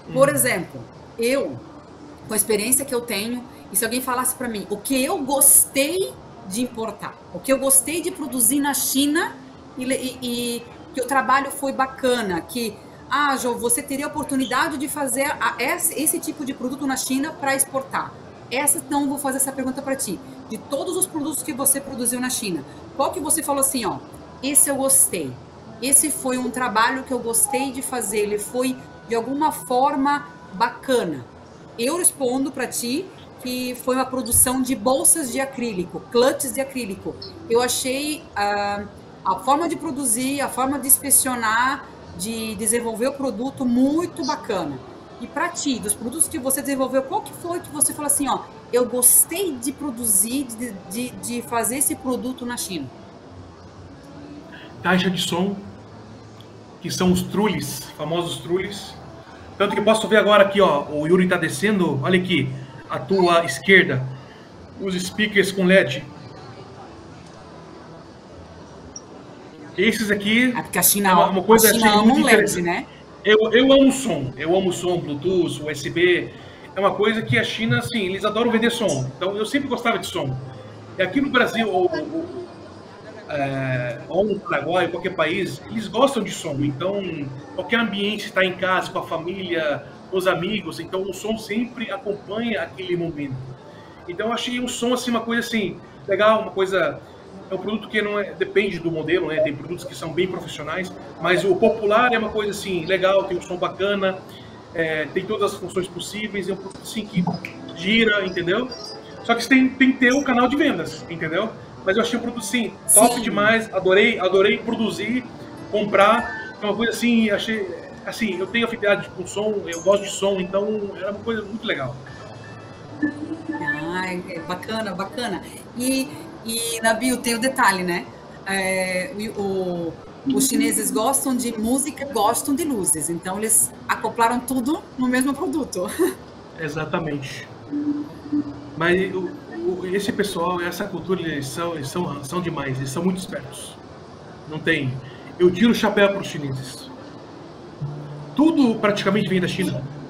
Por exemplo, eu, com a experiência que eu tenho, e se alguém falasse para mim o que eu gostei de importar, o que eu gostei de produzir na China e que o trabalho foi bacana, que, Jô, você teria a oportunidade de fazer esse tipo de produto na China para exportar. Então, vou fazer essa pergunta para ti. De todos os produtos que você produziu na China, qual que você falou assim, ó, esse eu gostei. Esse foi um trabalho que eu gostei de fazer, ele foi de alguma forma bacana. Eu respondo para ti que foi uma produção de bolsas de acrílico, clutches de acrílico. Eu achei a forma de produzir, a forma de inspecionar, de desenvolver o produto muito bacana. E para ti, dos produtos que você desenvolveu, qual que foi que você falou assim, ó, eu gostei de produzir, de fazer esse produto na China? Caixa de som, que são os trules, famosos trules. Tanto que posso ver agora aqui, ó, o Yuri tá descendo, olha aqui, à tua esquerda, os speakers com LED. Esses aqui É porque é uma A coisa China achei ama muito um LED, interessante. né? Eu amo som, Bluetooth, USB. É uma coisa que a China, assim, eles adoram vender som. Então eu sempre gostava de som. E aqui no Brasil, ou no Paraguai, qualquer país, eles gostam de som. Então, qualquer ambiente, está em casa, com a família, com os amigos, então o som sempre acompanha aquele momento. Então, eu achei o som assim uma coisa assim legal, uma coisa é um produto que não é, depende do modelo, né? Tem produtos que são bem profissionais, mas o popular é uma coisa assim legal, tem um som bacana, tem todas as funções possíveis, é um produto assim que gira, entendeu? Só que você tem que ter um canal de vendas, entendeu? Mas eu achei o produto assim top Sim. demais, adorei produzir, comprar, é uma coisa assim, achei assim, eu tenho afinidade com som, eu gosto de som, então era uma coisa muito legal. É bacana, bacana. Nabil, tem o detalhe, né? Os chineses gostam de música, gostam de luzes, então eles acoplaram tudo no mesmo produto. Exatamente. Mas esse pessoal, essa cultura, são demais, eles são muito espertos. Não tem. Eu tiro o chapéu para os chineses. Tudo praticamente vem da China.